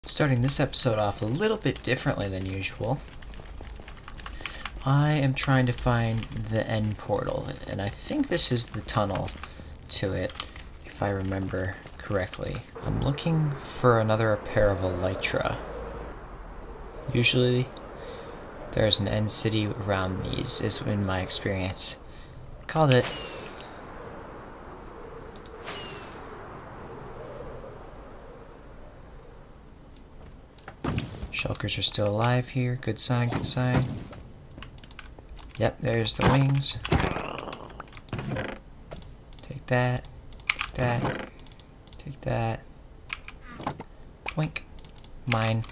Starting this episode off a little bit differently than usual. I am trying to find the end portal, and I think this is the tunnel to it, if I remember correctly. I'm looking for another pair of elytra. Usually, there's an end city around these, is in my experience. Called it. Shulkers are still alive here. Good sign, good sign. Yep, there's the wings. Take that. Take that. Take that. Wink. Mine.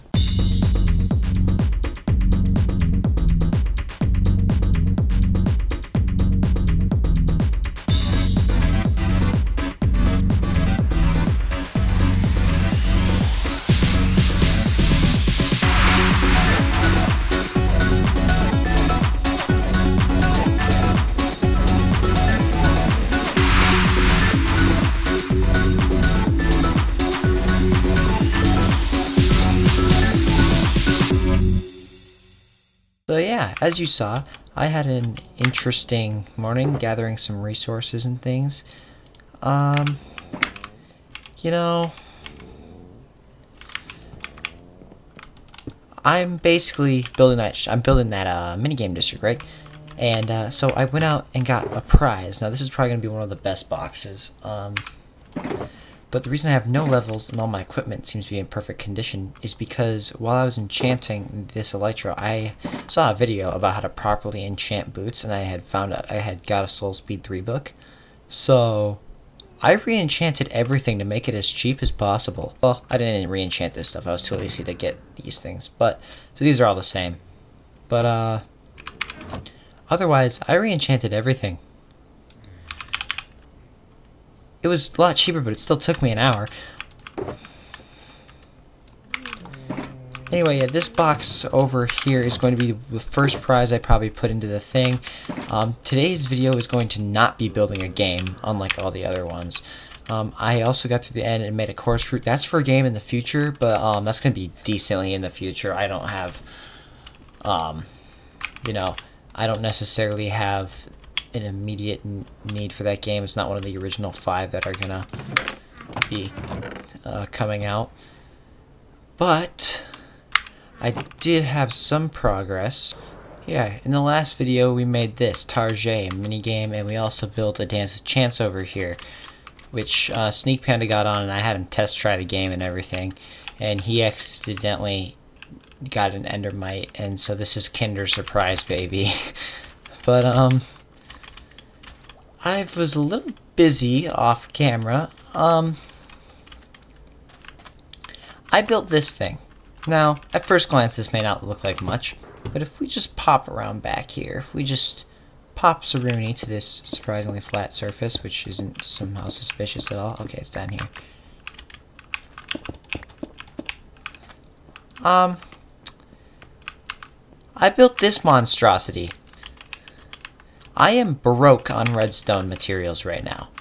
So yeah, as you saw, I had an interesting morning gathering some resources and things. You know, I'm basically building that minigame district, right? And so I went out and got a prize. Now this is probably gonna be one of the best boxes. But the reason I have no levels and all my equipment seems to be in perfect condition is because while I was enchanting this elytra, I saw a video about how to properly enchant boots, and I had got a Soul Speed 3 book. So I re-enchanted everything to make it as cheap as possible. Well, I didn't re-enchant this stuff. I was too lazy to get these things. But so these are all the same. But otherwise, I re-enchanted everything. It was a lot cheaper, but it still took me an hour. Anyway, yeah, this box over here is going to be the first prize I probably put into the thing. Today's video is going to not be building a game, unlike all the other ones. I also got to the end and made a course route. That's for a game in the future, but that's going to be decently in the future. I don't have, you know, I don't necessarily have an immediate need for that game. It's not one of the original 5 that are gonna be coming out, but I did have some progress. Yeah, in the last video we made this Tarjay minigame, and we also built a Dance with Chance over here, which Sneak Panda got on, and I had him test try the game and everything, and he accidentally got an Endermite, and so this is Kinder Surprise, baby. But I was a little busy off camera. I built this thing. Now, at first glance, this may not look like much, but if we just pop around back here, if we just pop Saruni to this surprisingly flat surface, which isn't somehow suspicious at all. Okay, it's down here. I built this monstrosity. I am broke on redstone materials right now.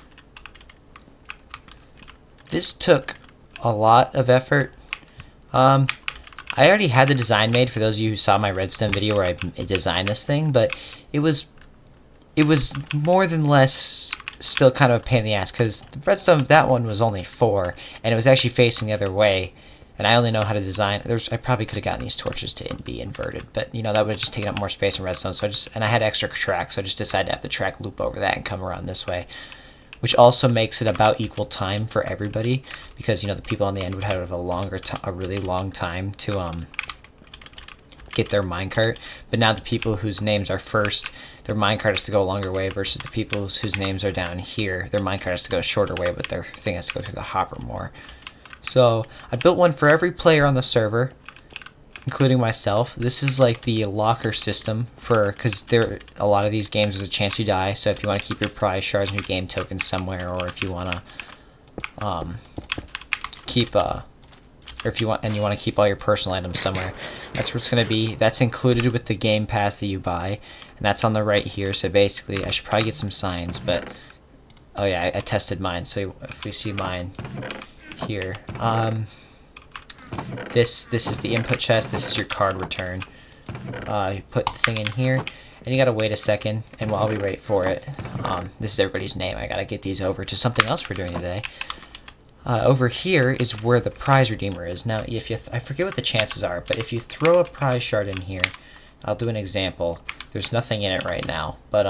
This took a lot of effort. I already had the design made for those of you who saw my redstone video where I designed this thing, but it was more than less still kind of a pain in the ass, because the redstone of that one was only 4, and it was actually facing the other way. And I only know how to design. I probably could have gotten these torches to be inverted, but you know that would have just taken up more space in redstone. So I had extra tracks, so I just decided to have the track loop over that and come around this way, which also makes it about equal time for everybody, because you know the people on the end would have a really long time to get their minecart. But now the people whose names are first, their minecart has to go a longer way, versus the people whose names are down here, their minecart has to go a shorter way, but their thing has to go through the hopper more. So I built one for every player on the server, including myself. This is like the locker system because a lot of these games there's a chance you die. So if you want to keep your prize shards and your game tokens somewhere, or if you want to keep you want to keep all your personal items somewhere, that's where it's going to be. That's included with the game pass that you buy, and that's on the right here. So basically, I should probably get some signs, but oh yeah, I tested mine. So if we see mine here. This is the input chest. This is your card return. You put the thing in here, and you gotta wait a second. And while we wait for it, this is everybody's name. I gotta get these over to something else we're doing today. Over here is where the prize redeemer is. Now, if you I forget what the chances are, but if you throw a prize shard in here, I'll do an example. There's nothing in it right now, but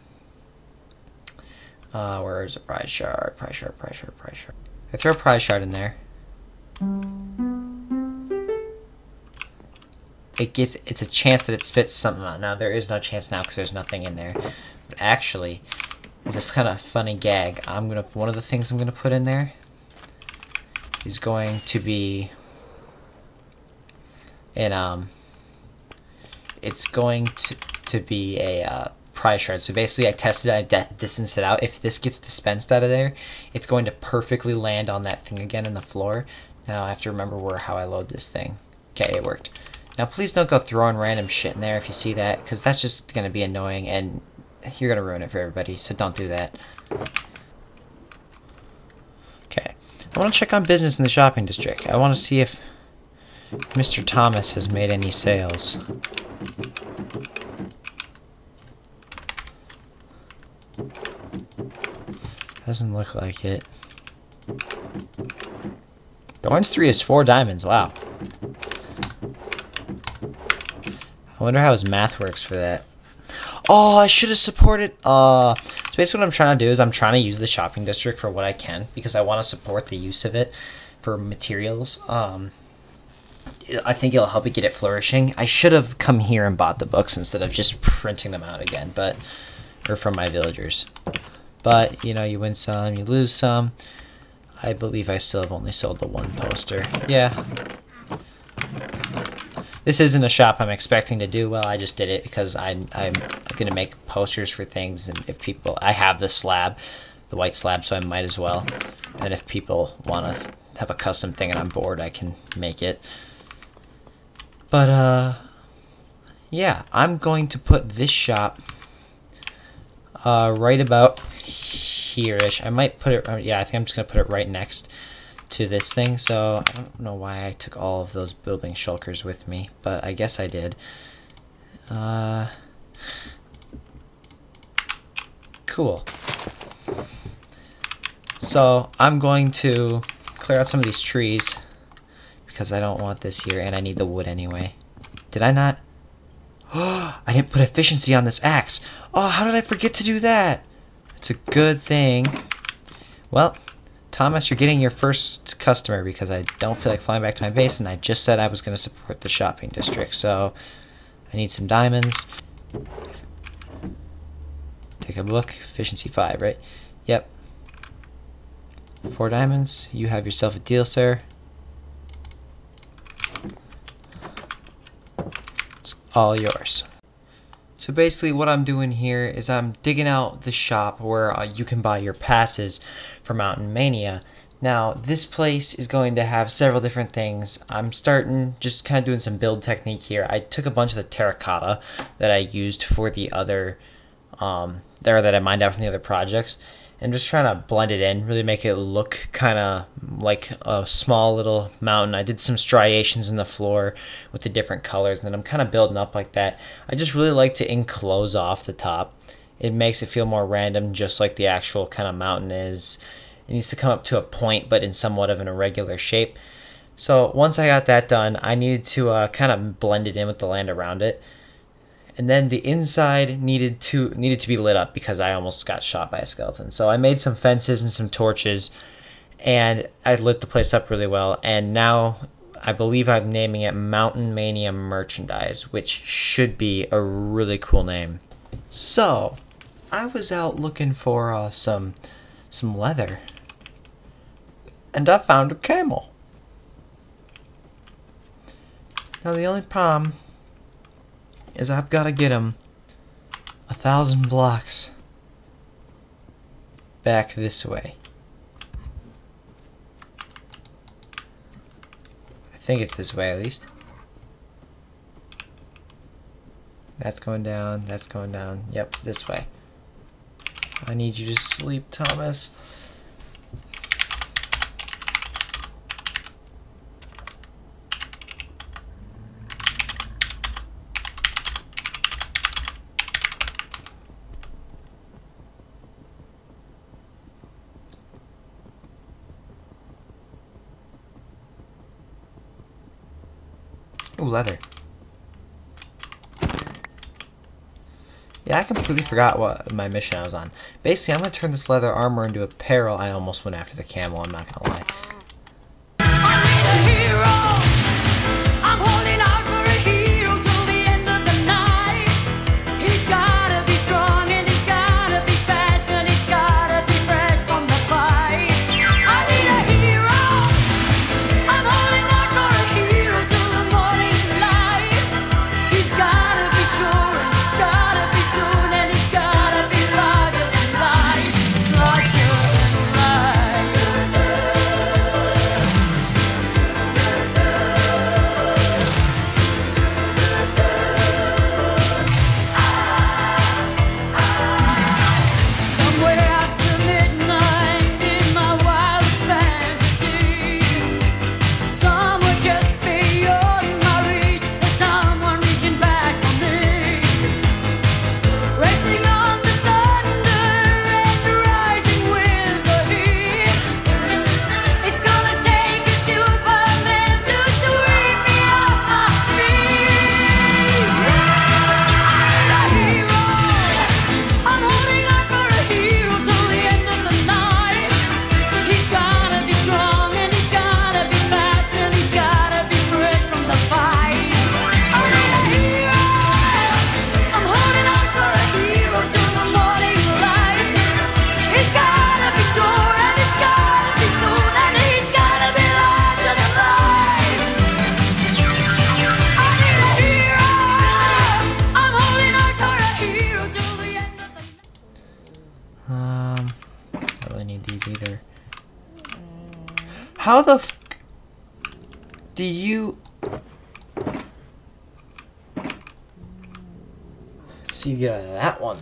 where is a prize shard? Prize shard. I throw a prize shard in there. It's a chance that it spits something out. Now there is no chance now because there's nothing in there. But actually, as a kind of funny gag, one of the things I'm gonna put in there is going to be it's going to be a prize shard. So basically I tested it, I distanced it out. If this gets dispensed out of there, it's going to perfectly land on that thing again in the floor. Now I have to remember how I load this thing. Okay, it worked. Now please don't go throwing random shit in there if you see that, because that's just going to be annoying and you're going to ruin it for everybody, so don't do that. Okay, I want to check on business in the shopping district. I want to see if Mr. Thomas has made any sales. Doesn't look like it. Thorns 3 is 4 diamonds, wow. I wonder how his math works for that. Oh, I should have supported. So basically what I'm trying to do is I'm trying to use the shopping district for what I can because I want to support the use of it for materials. I think it'll help it get it flourishing. I should have come here and bought the books instead of just printing them out again, or from my villagers. But, you know, you win some, you lose some. I believe I still have only sold the one poster. Yeah. This isn't a shop I'm expecting to do well. I just did it because I'm going to make posters for things. And if people... I have the slab, the white slab, so I might as well. And if people want to have a custom thing and I'm bored, I can make it. But, yeah. I'm going to put this shop right about here-ish. I might put it... yeah, I think I'm just going to put it right next to this thing. So I don't know why I took all of those building shulkers with me, but I guess I did. Cool. So I'm going to clear out some of these trees because I don't want this here and I need the wood anyway. Did I not? Oh, I didn't put efficiency on this axe. Oh, how did I forget to do that? It's a good thing. Well, Thomas, you're getting your first customer because I don't feel like flying back to my base, and I just said I was going to support the shopping district, so I need some diamonds. Take a look. Efficiency 5, right? Yep. 4 diamonds. You have yourself a deal, sir. It's all yours. So basically what I'm doing here is I'm digging out the shop where you can buy your passes for Mountain Mania. Now this place is going to have several different things. I'm starting just kind of doing some build technique here. I took a bunch of the terracotta that I used for the other that I mined out from the other projects and just trying to blend it in, really make it look kind of like a small little mountain. I did some striations in the floor with the different colors, and then I'm kind of building up like that. I just really like to enclose off the top. It makes it feel more random, just like the actual kind of mountain is. It needs to come up to a point, but in somewhat of an irregular shape. So once I got that done, I needed to kind of blend it in with the land around it. And then the inside needed to be lit up because I almost got shot by a skeleton. So I made some fences and some torches, and I lit the place up really well. And now I believe I'm naming it Mountain Mania Merchandise, which should be a really cool name. So I was out looking for some leather, and I found a camel. Now the only problem is I've got to get him 1,000 blocks back this way. I think it's this way at least. That's going down, that's going down. Yep, this way. I need you to sleep, Thomas. Ooh, leather. Yeah, I completely forgot what my mission I was on. Basically, I'm going to turn this leather armor into apparel. I almost went after the camel, I'm not going to lie. Don't really need these either. How the f do you... So you get out of that one.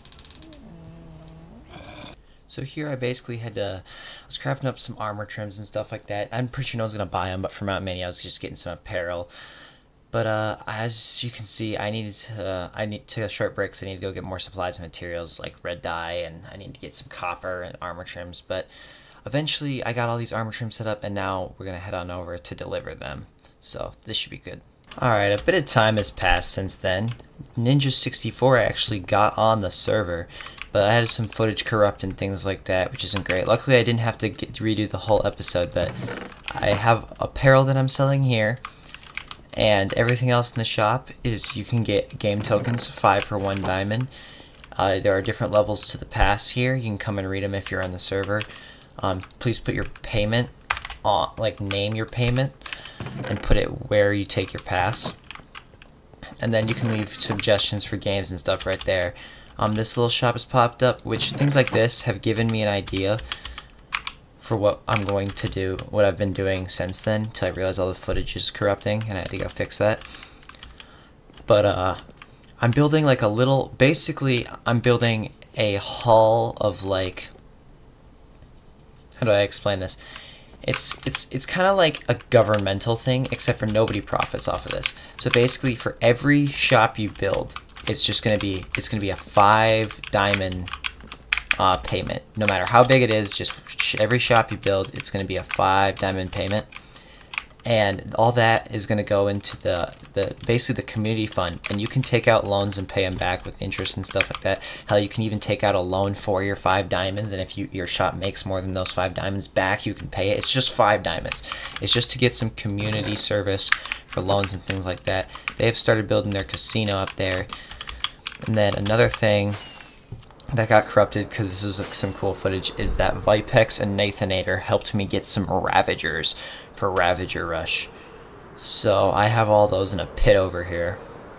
So here I basically had to... I was crafting up some armor trims and stuff like that. I'm pretty sure no one's going to buy them, but for Mount Mini I was just getting some apparel. But as you can see, I took a short break, so I need to go get more supplies and materials like red dye, and I need to get some copper and armor trims. But eventually I got all these armor trims set up, and now we're going to head on over to deliver them. So this should be good. Alright, a bit of time has passed since then. Ninja64 actually got on the server, but I had some footage corrupt and things like that, which isn't great. Luckily I didn't have to redo the whole episode, but I have apparel that I'm selling here. And everything else in the shop is you can get game tokens, 5 for 1 diamond. There are different levels to the pass here. You can come and read them if you're on the server. Please put your payment on, like name your payment, and put it where you take your pass. And then you can leave suggestions for games and stuff right there. This little shop has popped up, which things like this have given me an idea for what I'm going to do, what I've been doing since then, until I realized all the footage is corrupting and I had to go fix that. But I'm building like a little, basically I'm building a hall of like, how do I explain this? It's kind of like a governmental thing, except for nobody profits off of this. So basically for every shop you build, it's gonna be a 5 diamond payment. No matter how big it is, just every shop you build, it's going to be a 5 diamond payment, and all that is going to go into the basically the community fund, and you can take out loans and pay them back with interest and stuff like that. Hell, you can even take out a loan for your 5 diamonds, and if your shop makes more than those 5 diamonds back, you can pay it. It's just 5 diamonds. It's just to get some community service for loans and things like that. They have started building their casino up there. And then another thing that got corrupted, because this is some cool footage, is that Vipex and Nathanator helped me get some Ravagers for Ravager Rush. So I have all those in a pit over here,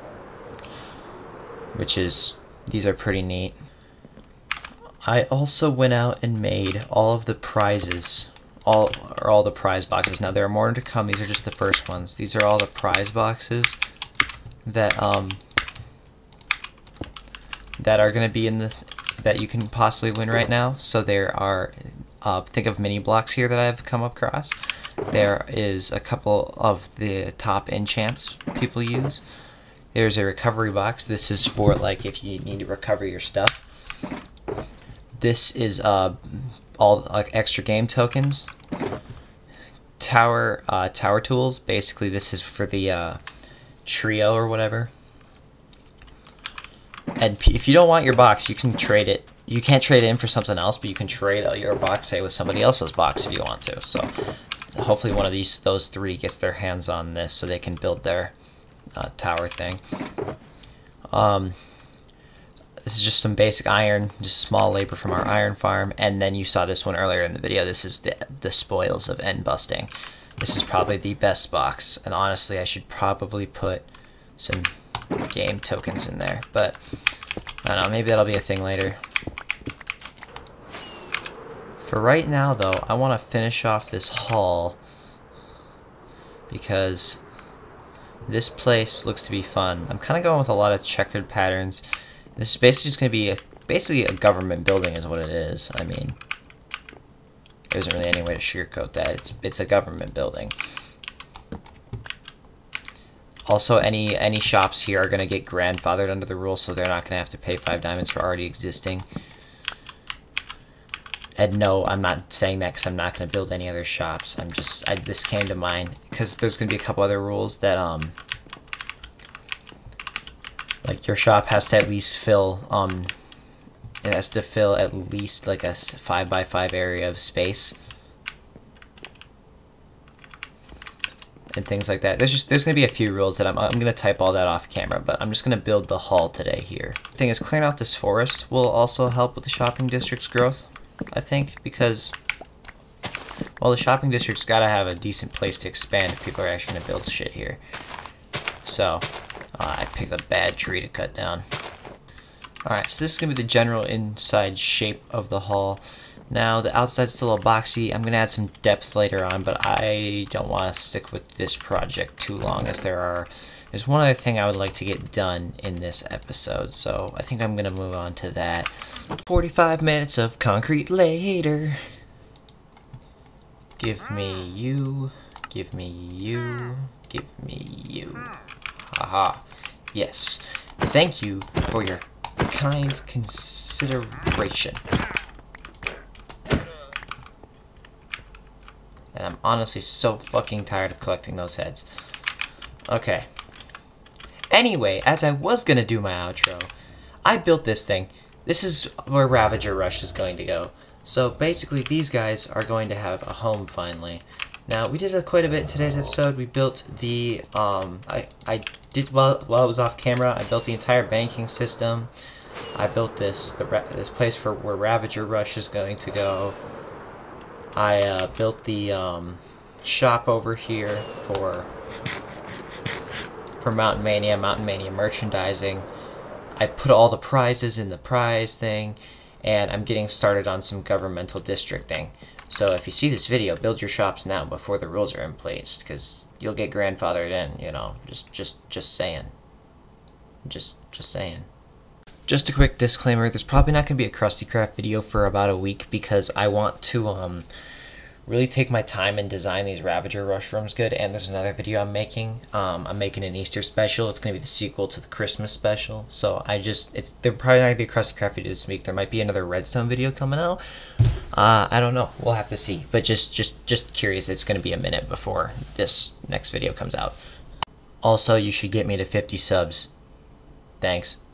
which is, these are pretty neat. I also went out and made all of the prizes, all the prize boxes. Now there are more to come. These are just the first ones. These are all the prize boxes that that are going to be in the that you can possibly win right now. So there are, think of mini blocks here that I've come across. There is a couple of the top enchants people use. There's a recovery box. This is for like if you need to recover your stuff. This is all like extra game tokens. Tower tools. Basically, this is for the trio or whatever. And if you don't want your box, you can trade it. You can't trade it in for something else, but you can trade your box, say, with somebody else's box if you want to. So hopefully one of those three gets their hands on this so they can build their tower thing. This is just some basic iron, just small labor from our iron farm. And then you saw this one earlier in the video. This is the spoils of end busting. This is probably the best box. And honestly, I should probably put some game tokens in there. But I don't know, maybe that'll be a thing later. For right now, though, I want to finish off this hall because this place looks to be fun. I'm kind of going with a lot of checkered patterns. This is basically just going to be basically a government building is what it is. I mean, there isn't really any way to sugarcoat that. It's a government building. Also, any shops here are going to get grandfathered under the rules, so they're not going to have to pay 5 diamonds for already existing. And no, I'm not saying that because I'm not going to build any other shops. This came to mind because there's going to be a couple other rules that like your shop has to at least fill it has to fill at least like a 5x5 area of space and things like that. There's going to be a few rules that I'm going to type all that off camera, but I'm just going to build the hall today here. The thing is, clearing out this forest will also help with the shopping district's growth, I think, because, well, the shopping district's got to have a decent place to expand if people are actually going to build shit here. So, I picked a bad tree to cut down. Alright, so this is going to be the general inside shape of the hall. Now, the outside's still a boxy. I'm going to add some depth later on, but I don't want to stick with this project too long, as there's one other thing I would like to get done in this episode, so I think I'm going to move on to that. 45 minutes of concrete later. Give me you, give me you, give me you. Haha. Yes. Thank you for your kind consideration. And I'm honestly so fucking tired of collecting those heads. Okay. Anyway, as I was gonna do my outro, I built this thing. This is where Ravager Rush is going to go. So basically, these guys are going to have a home finally. Now, we did quite a bit in today's episode. We built the, I did, while I was off camera, I built the entire banking system. I built this place for where Ravager Rush is going to go. I built the shop over here for Mountain Mania merchandising. I put all the prizes in the prize thing, and I'm getting started on some governmental districting. So if you see this video, build your shops now before the rules are in place, because you'll get grandfathered in, you know, just saying. Just saying. Just a quick disclaimer, there's probably not going to be a Krusty Craft video for about a week because I want to really take my time and design these Ravager Rush rooms good, and there's another video I'm making. I'm making an Easter special. It's going to be the sequel to the Christmas special. So they're probably not going to be a Krusty Craft video this week. There might be another Redstone video coming out. I don't know. We'll have to see. But just curious, it's going to be a minute before this next video comes out. Also, you should get me to 50 subs. Thanks.